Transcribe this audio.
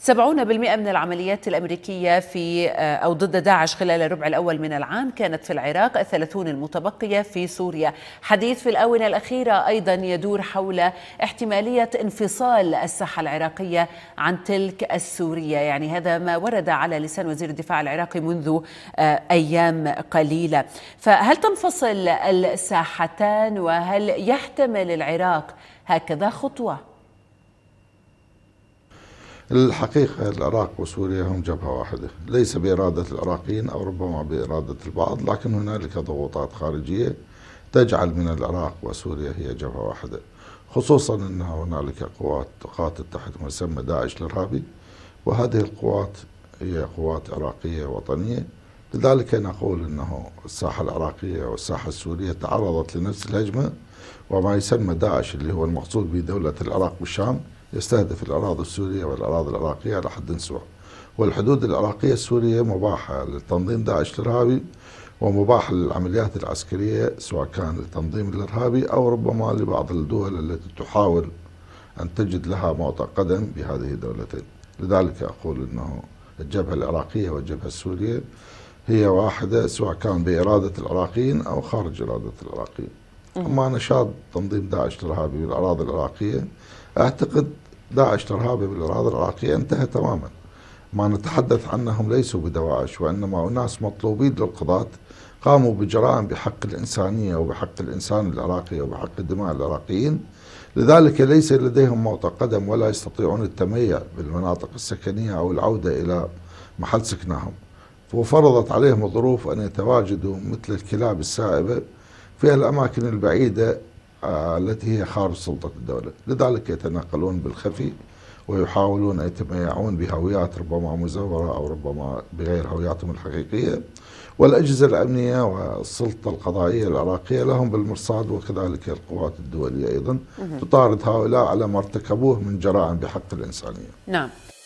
70% من العمليات الأمريكية في أو ضد داعش خلال الربع الأول من العام كانت في العراق، 30 المتبقية في سوريا. حديث في الآونة الأخيرة أيضا يدور حول احتمالية انفصال الساحة العراقية عن تلك السورية، يعني هذا ما ورد على لسان وزير الدفاع العراقي منذ أيام قليلة. فهل تنفصل الساحتان، وهل يحتمل العراق هكذا خطوة؟ الحقيقة العراق وسوريا هم جبهة واحدة، ليس بإرادة العراقيين أو ربما بإرادة البعض، لكن هنالك ضغوطات خارجية تجعل من العراق وسوريا هي جبهة واحدة، خصوصا أن هنالك قوات تقاتل تحت مسمى داعش الإرهابي، وهذه القوات هي قوات عراقية وطنية. لذلك نقول أنه الساحة العراقية والساحة السورية تعرضت لنفس الهجمة، وما يسمى داعش اللي هو المقصود بدولة العراق والشام يستهدف الأراضي السورية والأراضي العراقية على حد سواء، والحدود العراقية السورية مباحة للتنظيم داعش الإرهابي ومباحة للعمليات العسكرية سواء كان للتنظيم الإرهابي أو ربما لبعض الدول التي تحاول أن تجد لها موطئ قدم بهذه الدولتين. لذلك أقول أنه الجبهة العراقية والجبهة السورية هي واحدة سواء كان بإرادة العراقيين أو خارج إرادة العراقيين. أما نشاط تنظيم داعش الإرهابي بالأراضي العراقية، أعتقد داعش الإرهابي بالأراضي العراقية انتهى تماما. ما نتحدث عنهم ليسوا بدواعش، وإنما أناس مطلوبين للقضاة قاموا بجرائم بحق الإنسانية وبحق الإنسان العراقي وبحق دماء العراقيين. لذلك ليس لديهم موطئ قدم ولا يستطيعون التميع بالمناطق السكنية أو العودة إلى محل سكنهم، وفرضت عليهم الظروف أن يتواجدوا مثل الكلاب السائبة في الأماكن البعيدة التي هي خارج سلطة الدولة. لذلك يتنقلون بالخفي ويحاولون أن يتميعون بهويات ربما مزورة أو ربما بغير هوياتهم الحقيقية، والأجهزة الأمنية والسلطة القضائية العراقية لهم بالمرصاد، وكذلك القوات الدولية أيضا تطارد هؤلاء على ما ارتكبوه من جرائم بحق الإنسانية. نعم.